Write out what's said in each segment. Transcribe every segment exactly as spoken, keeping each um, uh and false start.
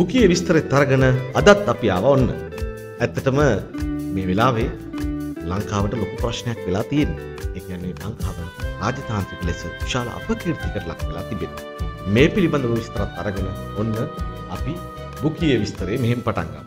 බුකියේ විස්තරෙත් අරගෙන අදත් අපි ආව ඔන්න. ඇත්තටම මේ වෙලාවේ ලංකාවට ලොකු ප්‍රශ්නයක් වෙලා තියෙනවා. ඒ කියන්නේ ලංකාව රාජතාන්ත්‍රික ලෙස විශාල අපකීර්තියකට ලක් වෙලා තිබෙනවා. මේ පිළිබඳව විස්තරත් අරගෙන ඔන්න අපි බුකියේ විස්තරේ මෙහෙම පටන් ගමු.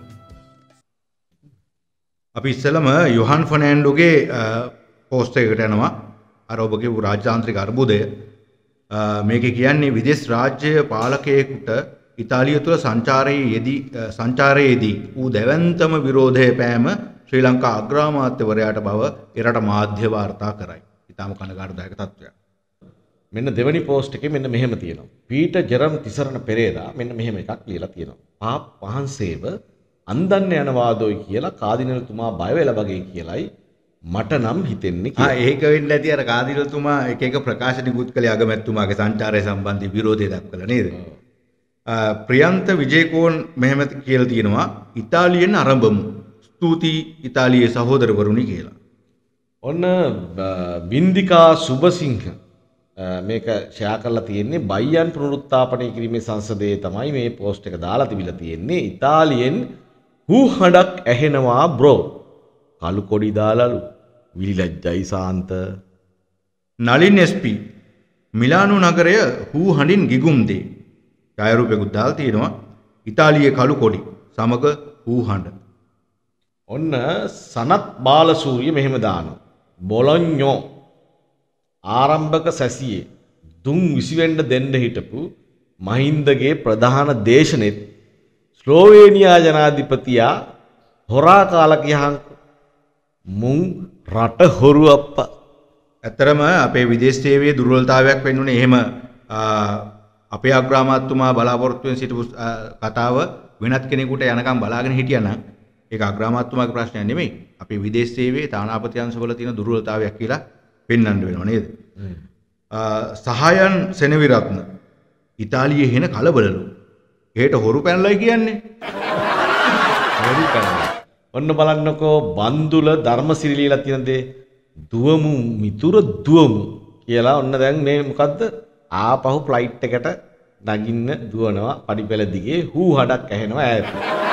අපි ඉස්සෙල්ලම යොහන් ෆර්නෑන්ඩෝගේ පෝස්ට් එකකට යනවා. අර ඔබගේ රාජතාන්ත්‍රික අර්බුදය මේකේ කියන්නේ විදේශ රාජ්‍ය පාලකයෙකුට ඉතාලිය තුළ සංචාරයේ යෙදී සංචාරයේදී ඌ දැවැන්තම විරෝධය පෑම ශ්‍රී ලංකා අග්‍රාමාත්‍යවරයාට බව එරට මාධ්‍ය වාර්තා කරයි. ඉතාම කනගාටුදායක තත්ත්වයක්. මෙන්න දෙවැනි පෝස්ට් එකේ මෙන්න මෙහෙම තියෙනවා. පීටර් ජෙරම් තිසරණ පෙරේරා මෙන්න මෙහෙම එකක් ලියලා තියෙනවා. පාප් වහන්සේව අන්දන්න යනවාදෝයි කියලා කාදිනල්තුමා බය වෙලා වගේ කියලයි මට නම් හිතෙන්නේ කියලා. ආ ඒක වෙන්න ඇති අර කාදිනල්තුමා එක එක ප්‍රකාශ නිකුත් කළේ අගමැතිතුමාගේ සංචාරය සම්බන්ධී විරෝධය දක්වලා නේද? ප්‍රියන්ත විජේකෝන් මෙහෙම කියලා තියෙනවා ඉතාලියෙන් ආරම්භමු. ස්තුතියි ඉතාලියේ සහෝදරවරුනි කියලා. ඔන්න බින්දිකා සුබසිංහ මේක ෂෙයා කරලා තියෙන්නේ බයියන් පුනරුත්ථාපනය කිරීමේ සංසදයේ තමයි මේ පෝස්ට් එක දාලා තිබිලා තියෙන්නේ. ඉතාලියෙන් හූ හඬක් ඇහෙනවා බ්‍රෝ. කළු කොඩි දාලාලු. විලිලැජ්ජයි සාන්ත. නලින් එස්.පී. මිලානු නගරය හූ හඬින් ගිගුම් දේ. ඡායාරූපයකුත් දාලා තියෙනවා. ඉතාලියේ කළු කොඩි සමග හූ හඬ. ඔන්න සනත් බාලසූරිය මෙහෙම දානවා. බොලොඤ්ඤෝ ආරම්භක සැසියේ දුම් විසි වෙන්න දෙන්න හිටපු මහින්දගේ ප්‍රධාන දේශනෙත් ස්ලෝවේනියා ජනාධිපතියා හොරා කාලා කියහන් මුන් රට හොරු අප්පා. ඇත්තරම අපේ විදේශ සේවයේ දුර්වලතාවයක් වෙන්නුනේ එහෙම අපේ අග්‍රාමාත්‍යතුමා බලාපොරොත්තු වෙන සිටපු කතාව වෙනත් කෙනෙකුට යනකම් බලාගෙන හිටියනම් ඒක අග්‍රාමාත්‍යතුමාගේ ප්‍රශ්නයක් නෙමෙයි. අපේ විදේශ සේවයේ තානාපති අංශවල තියෙන දුර්වලතාවයක් කියලා පෙන්වන්න වෙනවා නේද? සහායන් සෙනවිරත්න ඉතාලියේ හෙන කලබලලු. එහෙට හොරු පැනලයි කියන්නේ. හොරු පැනලා. ඔන්න බලන්නකෝ බන්දුල ධර්මසිරි ලියලා තියෙන දේ දුවමු මිතුර දුවමු කියලා ඔන්න දැන් මේ මොකද්ද ආපහු ෆ්ලයිට් එකට නගින්න දුවනවා පඩිපෙළ දිගේ හූ හඩක් ඇහෙනවා ඈත.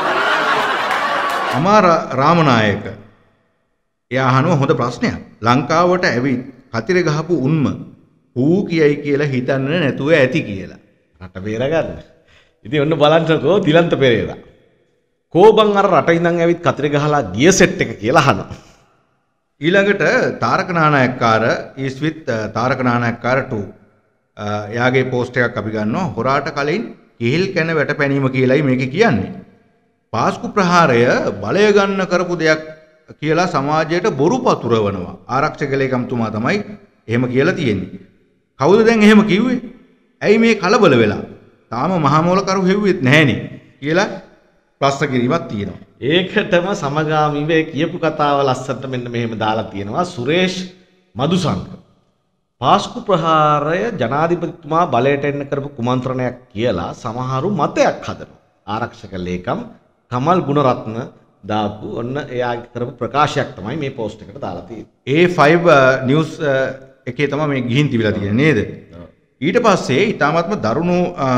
අමාර රාමනායක එයා අහනවා හොඳ ප්‍රශ්නයක්. ලංකාවට ඇවිත් කතිර ගහපු උන්ම හූ කියයි කියලා හිතන්නේ නැතුව ඇති කියලා. රට බේරගන්න. ඉතින් ඔන්න බලන්නකෝ දිලන්ත පෙරේරා. කෝබන් අර රට ඉඳන් ඇවිත් කතිර ගහලා ගිය සෙට් එක කියලා අහනවා. ඊළඟට Taraka Nanayakkara is with Taraka Nanayakkara two. එයාගේ පෝස්ට් එකක් අපි ගන්නවා. හොරාට කලින් කිහිල් කැන වැටපැනීම කියලායි මේකේ කියන්නේ. පාස්කු ප්‍රහාරය බලය ගන්න කරපු දෙයක් කියලා සමාජයට බොරු පතුරවනවා. ආරක්ෂක ලේකම්තුමා තමයි එහෙම කියලා තියෙන්නේ. කවුද දැන් එහෙම කිව්වේ? ඇයි මේ කලබල වෙලා? තාම මහා මෝලකරු හෙව්වෙත් නැහනේ කියලා ප්‍රශ්න කිරීමක් තියෙනවා. ඒකටම සමගාමීව කියපු කතාව ලස්සනට මෙන්න මෙහෙම දාලා තියෙනවා. සුරේෂ් මදුසංක පාස්කු ප්‍රහාරය ජනාධිපතිතුමා බලයට එන්න කරපු කුමන්ත්‍රණයක් කියලා සමහරු මතයක් හදනවා. ආරක්ෂක ලේකම් කමල් ගුණරත්න දාපු ඔන්න එයා කරපු ප්‍රකාශයක් තමයි මේ පෝස්ට් එකට දාලා තියෙන්නේ. ඒ ෆයිව් නිවුස් එකේ තමයි මේ ගිහින් තිබිලා තියෙන්නේ නේද? ඊට පස්සේ ඊටාත්ම දරුණු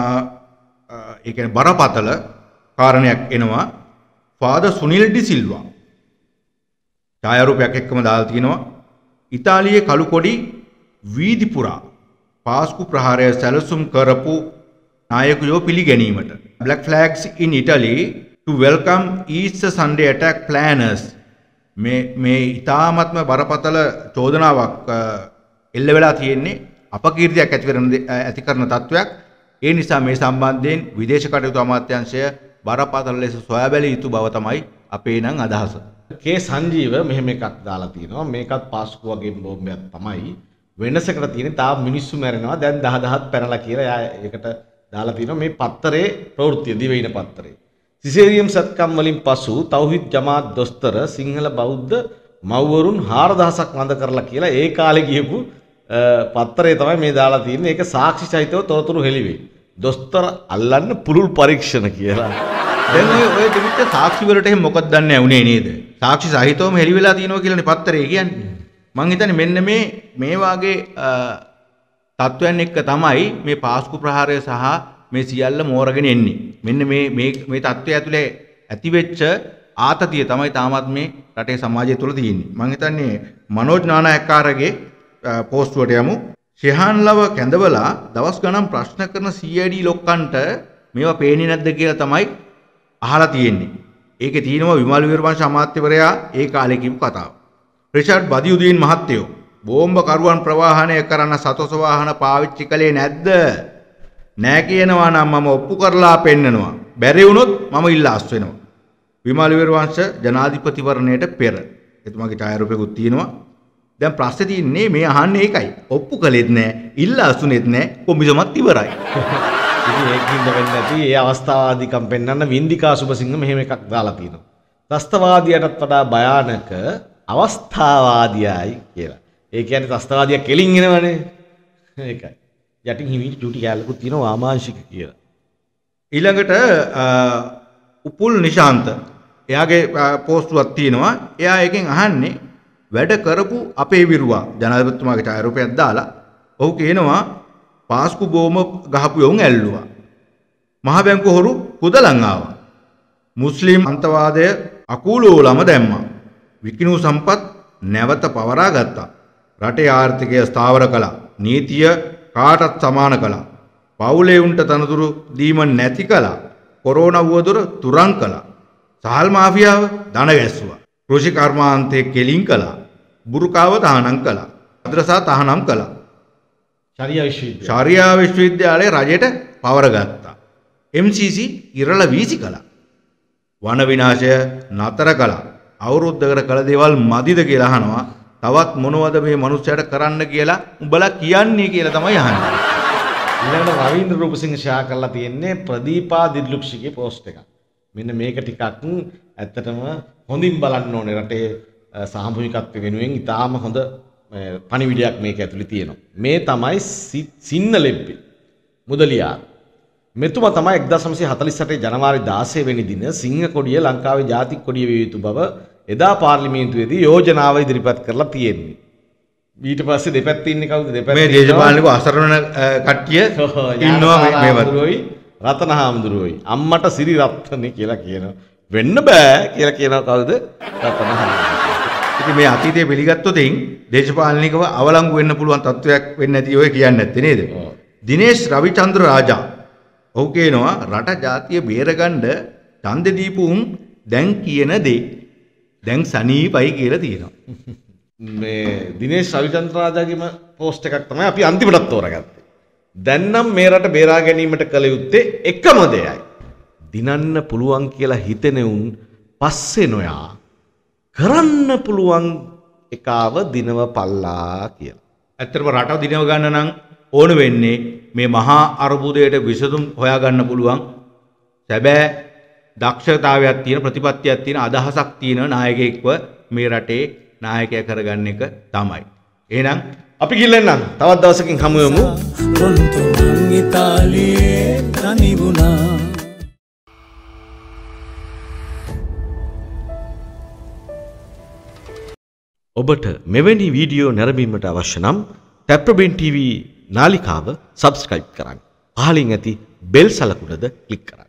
ඒ කියන්නේ බරපතල කාරණයක් එනවා. ෆාදර් සුනිල් ඩි සිල්වා ඡායාරූපයක් එක්කම දාලා තිනවා. ඉතාලියේ කළු කොඩි වීදි පුරා පාස්කු ප්‍රහාරය සැලසුම් කරපු නායකයෝ පිළිගැනීමට. Black flags in Italy to welcome Easter Sunday attack planners. මේ මේ ඊ타ත්ම බරපතල චෝදනාවක් එල්ල වෙලා තියෙන්නේ අපකීර්තියක් ඇති කරන ඇති කරන තත්වයක්. ඒ නිසා මේ සම්බන්ධයෙන් විදේශ කටයුතු අමාත්‍යාංශය බරපතල ලෙස සොයා බැලිය යුතු බව තමයි අපේ නම් අදහස. කේ සංජීව මෙහෙම එකක් දාලා තියෙනවා. මේකත් පාස්කු වගේ බෝම්බයක් තමයි. වෙනසකට තියෙන්නේ තාම මිනිස්සු මැරෙනවා. දැන් දහ දහත් පැනලා කියලා එයා ඒකට දාලා තියෙනවා. මේ පත්තරේ ප්‍රවෘත්තිය දිවයින පත්තරේ. සිසේරියම් සත්කම් වලින් පසු තෞහිද් ජමාත් දොස්තර සිංහල බෞද්ධ මව්වරුන් හාරදහසක් වඳ කරලා කියලා ඒ කාලේ ගියපු පත්තරේ තමයි මේ දාලා තියෙන්නේ. ඒක සාක්ෂි සහිතව තොරතුරු හෙළිවේ. දොස්තර අල්ලන්න පුළුල් පරීක්ෂණ කියලා. දැන් ඔය ඔය දෙවිත් සාක්ෂි වලට එහෙම මොකක්ද දන්නේ නැුනේ නේද? සාක්ෂි සහිතවම හෙළි වෙලා තියෙනවා කියලානේ පත්තරේ කියන්නේ. මං හිතන්නේ මෙන්න මේ මේ වාගේ තත්වයන් එක්ක තමයි මේ පාස්කු ප්‍රහාරය සහ මේ සියල්ල මෝරගෙන එන්නේ. මෙන්න මේ මේ මේ தত্ত্বය ඇතුලේ ඇතිවෙච්ච ආතතිය තමයි තාමත් මේ රටේ සමාජය තුළ තියෙන්නේ. මම හිතන්නේ මනෝජ් නානායක්කාරගේ පෝස්ටුවට යමු. ශිහාන්ලව කැඳවලා දවස් ගණන් ප්‍රශ්න කරන සී ආයි ඩී ලොක්කන්ට මේවා පේන්නේ නැද්ද කියලා තමයි අහලා තියෙන්නේ. ඒකේ තියෙනවා විමල් වීරවංශ අමාත්‍යවරයා ඒ කාලේ කියපු කතාව. රිචඩ් බදියුදීන් මහත්තයෝ බෝම්බ කරුවන් ප්‍රවාහනය කරන සතොස වාහන පාවිච්චි කළේ නැද්ද? නෑ කියනවා නම් මම ඔප්පු කරලා පෙන්නනවා. බැරි වුණොත් මම ඉල්ලාස් වෙනවා. විමල් වීරවංශ ජනාධිපතිවරණයට පෙර එතුමාගේ ඡායාරූපයකුත් තියෙනවා. දැන් ප්‍රශ්නේ තියෙන්නේ මේ අහන්නේ ඒකයි. ඔප්පු කළෙත් නෑ, ඉල්ලාසුනේත් නෑ, කොමිසමත් ඉවරයි. ඉතින් ඒකින්ද වෙන්නේ නැති ඒ අවස්ථාවාදීකම් පෙන්වන්න වින්දිකා සුබසිංහ මෙහෙම එකක් දාලා තියෙනවා. ත්‍රස්තවාදියටත් වඩා භයානක අවස්ථාවාදියයි කියලා. ඒ කියන්නේ ත්‍රස්තවාදියා කෙලින් එනවනේ. ඒකයි. යටින් හිමි චුටි කැලකුත් තියෙනවා වාමාංශික කියලා. ඊළඟට උපුල් නිශාන්ත එයාගේ පෝස්ටුවක් තියෙනවා. එයා එකෙන් අහන්නේ වැඩ කරපු අපේ විරුවා ජනාධිපතිතුමාගේ ඡායාරූපයක් දාලා ඔහු කියනවා පාස්කු බෝම ගහපු යොන් ඇල්ලුවා. මහ බැංකුව හොරු කුදලන් ආවා. මුස්ලිම් අන්තවාදය අකූලෝලම දැම්මා. විකිණු සම්පත් නැවත පවරා ගත්තා. රටේ ආර්ථිකය ස්ථාවර කළා. නීතිය කාටත් සමාන කළා. පවුලේ උන්ට තනතුරු දීම නැති කළා. කොරෝනා වුවදුර තුරන් කළා. සහල් මාෆියාව දන ගැස්සුවා. කෘෂි කර්මාන්තයේ කෙලින් කළා. බුරුකාව තහනම් කළා. මද්‍රසා තහනම් කළා. ශාරියා විශ්වවිද්‍යාලය ශාරියා විශ්වවිද්‍යාලයේ රජයට පවර ගත්තා. එම් සී සී ඉරල වීසි කළා. වන විනාශය නතර කළා. අවුරුද්දකට කළ දේවල් මදිද කියලා අහනවා. තවත් මොනවද මේ මිනිස්සයාට කරන්න කියලා උඹලා කියන්නේ කියලා තමයි අහන්නේ. ඊළඟට රවීන්ද්‍ර රූපසිංහ ෂා කරලා තියෙන්නේ ප්‍රදීපා දිල්ලුක්ෂිගේ පෝස්ට් එකක්. මෙන්න මේක ටිකක් ඇත්තටම හොඳින් බලන්න ඕනේ. රටේ සාමූහිකත්ව වෙනුවෙන් ඉතාම හොඳ පණිවිඩයක් මේක ඇතුලේ තියෙනවා. මේ තමයි සින්නලෙබ්බි මුදලියාර. මෙතුමා තමයි එක්දාස් නවසිය හතළිස් අටේ ජනවාරි දාසය වෙනි දින සිංහ කොඩිය ලංකාවේ ජාතික කොඩිය විය යුතු බව එදා පාර්ලිමේන්තුවේදී යෝජනාව ඉදිරිපත් කරලා තියෙන්නේ. ඊට පස්සේ දෙපැත්තේ ඉන්නේ කවුද? දෙපැත්තේ මේ දේශපාලනිකව අසරණ කට්ටිය ඉන්නවා මේ වතුරෝයි රතනහාමුදුරුවෝයි අම්මට සිරි රත්නේ කියලා කියනවා. වෙන්න බෑ කියලා කියනවා කවුද? රතනහාමුදුරුවෝ. ඉතින් මේ අතීතයේ පිළිගත්තොත් දේශපාලනිකව අවලංගු වෙන්න පුළුවන් තත්වයක් වෙන්නේ නැති ඔය කියන්නේ නැත්තේ නේද? දිනේෂ් රවිචන්ද්‍ර රාජා ඔහු කියනවා රට ජාතිය බේරගන්න ඡන්දෙ දීපු උන් දැන් කියන දේ දැන් සනීපයි කියලා තියෙනවා. මේ දිනේෂ් රවිචන්ද්‍ර රාජාගේම පෝස්ට් එකක් තමයි අපි අන්තිමටත් තෝරගත්තේ. දැන් නම් මේ රට බේරා ගැනීමට කළ යුත්තේ එකම දෙයයි. දිනන්න පුළුවන් කියලා හිතෙන උන් පස්සේ නොයා කරන්න පුළුවන් එකාව දිනව පල්ලා කියලා. ඇත්තටම රට දිනව ගන්න නම් ඕන වෙන්නේ මේ මහා අර්බුදයට විසඳුම් හොයාගන්න පුළුවන් සැබෑ දක්ෂතාවයක් තියෙන ප්‍රතිපත්තියක් තියෙන අදහසක් තියෙන නායකයෙක්ව මේ රටේ නායකයා කරගන්න එක තමයි. එහෙනම් අපි ගිල්ලෙන්නම් තවත් දවසකින් හමු වෙමු. ඉතාලියේ තනිවුණා. ඔබට මෙවැනි වීඩියෝ නැරඹීමට අවශ්‍ය නම් ටැප්‍රබෙන් ටීවී නාලිකාව සබ්ස්ක්‍රයිබ් කරන්න. පහලින් ඇති බෙල් සලකුණද ක්ලික් කරන්න.